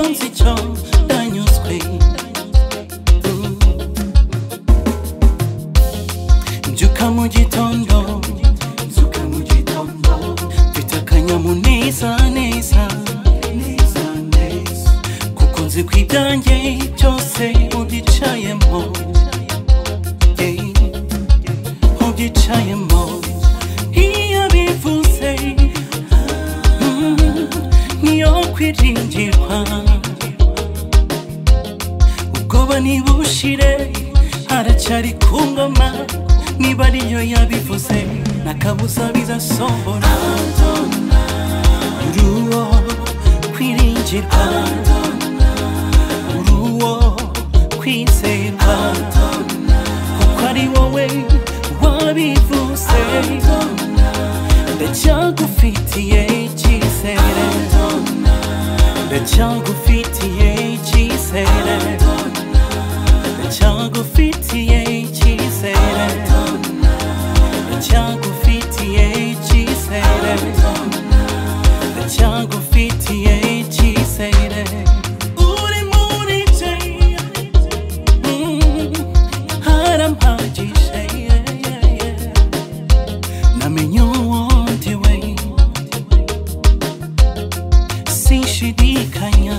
nzi icyo ndanyuzwe. Mbyuka mu gitondo mfite akanyamuneza neza, kuko nzi ko ibyanjye byose ubyicayemo, ubyicayemo. Iyo bivuze niyo kwiringirwa, ubwoba nibushire haracyari ku ngoma. Niba ariyo yabivuze nakabuza bizasohora. Uri uwo kwiringirwa, uri uwo kwizerwa, kuko ari wowe wabivuze. Ndacyagufitiye icyizere, ndacyagufitiye icyizere, ndacyagufitiye icyizere, ndacyagufitiye icyizere, ndacyagufitiye icyizere. Uri muri jye harampagije, namenye uwundi we sinshidikanya.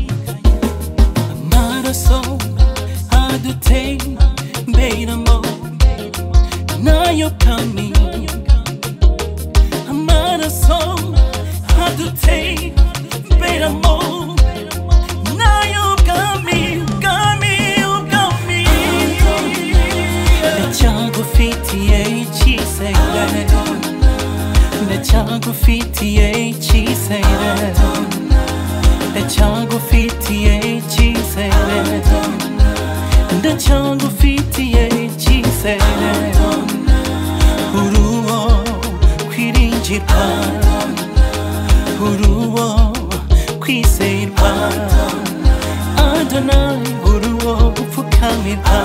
Amaraso adutemberamo nayo kami, amaraso adutemberamo nayo kami, kami, kami. Ndacyagufitiye icyizere, ndacyagufitiye icyizere, ndacyagufitiye icyizere, ndacyagufitiye icyizere. Uri uwo kwiringirwa, uri uwo kwizerwa, Adonai, uri uwo gupfukamirwa.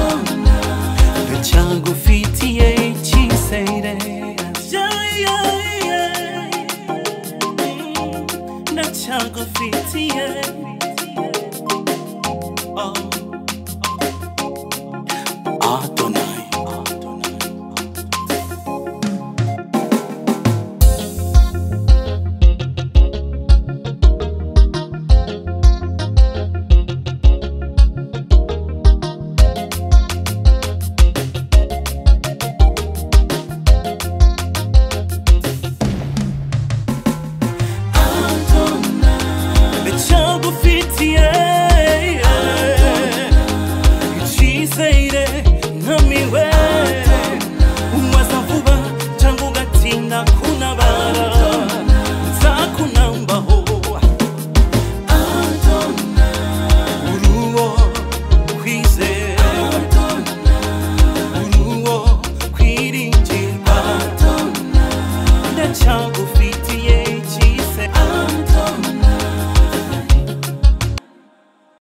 Ndacyagufitiye icyizere, ndacyagufitiye.